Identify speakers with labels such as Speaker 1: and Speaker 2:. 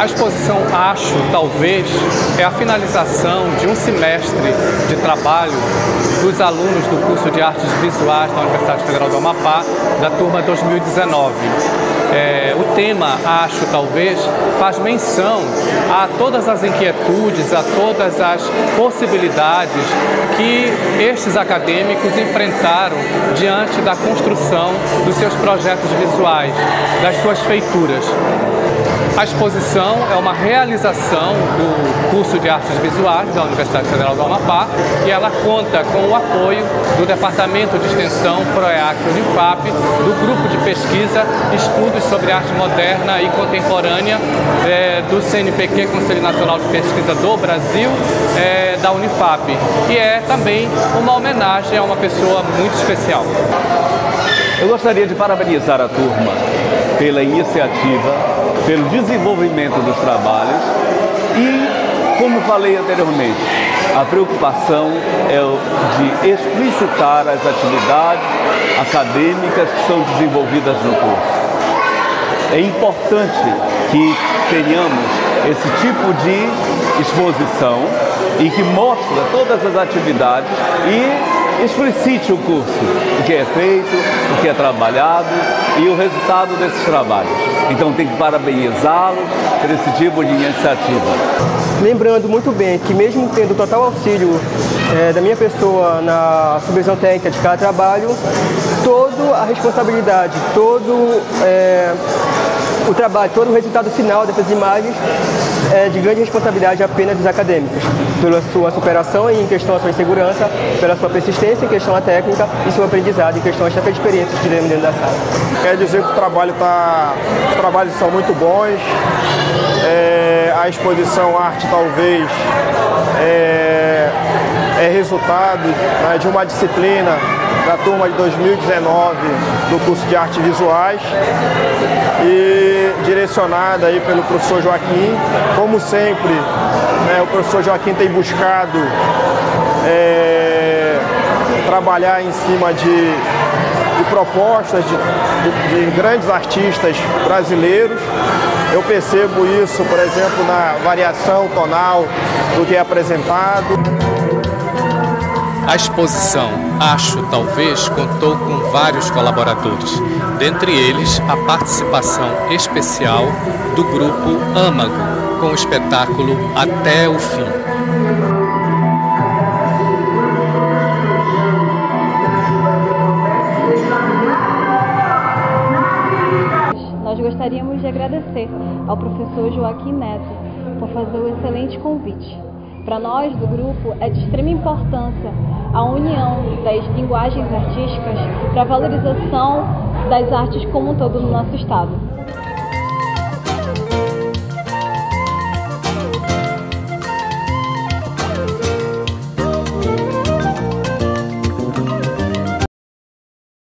Speaker 1: A exposição Acho, Talvez, é a finalização de um semestre de trabalho dos alunos do curso de Artes Visuais da Universidade Federal do Amapá, da turma 2019. O tema Acho, Talvez, faz menção a todas as inquietudes, a todas as possibilidades que estes acadêmicos enfrentaram diante da construção dos seus projetos visuais, das suas feituras. A exposição é uma realização do curso de Artes Visuais da Universidade Federal do Amapá e ela conta com o apoio do Departamento de Extensão PROEAC Unifap, do Grupo de Pesquisa Estudos sobre Arte Moderna e Contemporânea do CNPq, Conselho Nacional de Pesquisa do Brasil, da Unifap. E é também uma homenagem a uma pessoa muito especial.
Speaker 2: Eu gostaria de parabenizar a turma pela iniciativa, pelo desenvolvimento dos trabalhos e, como falei anteriormente, a preocupação é de explicitar as atividades acadêmicas que são desenvolvidas no curso. É importante que tenhamos esse tipo de exposição e que mostre todas as atividades e explicite o curso, o que é feito, o que é trabalhado e o resultado desses trabalhos. Então tem que parabenizá-los por esse tipo de iniciativa.
Speaker 3: Lembrando muito bem que mesmo tendo total auxílio da minha pessoa na supervisão técnica de cada trabalho, toda a responsabilidade, todo o trabalho, todo o resultado final dessas imagens é de grande responsabilidade apenas dos acadêmicos, pela sua superação em questão à sua segurança, pela sua persistência em questão à técnica e seu aprendizado em questão às próprias experiências que tivemos dentro da sala.
Speaker 4: Quer dizer que os trabalhos são muito bons, a exposição Arte Talvez é resultado de uma disciplina da turma de 2019 do curso de Artes Visuais e direcionada aí pelo professor Joaquim. Como sempre, o professor Joaquim tem buscado trabalhar em cima de propostas de grandes artistas brasileiros. Eu percebo isso, por exemplo, na variação tonal do que é apresentado.
Speaker 1: A exposição Acho, Talvez contou com vários colaboradores, dentre eles a participação especial do grupo Âmago, com o espetáculo Até o Fim.
Speaker 5: Nós gostaríamos de agradecer ao professor Joaquim Neto por fazer o excelente convite. Para nós, do grupo, é de extrema importância a união das linguagens artísticas para a valorização das artes como um todo no nosso estado.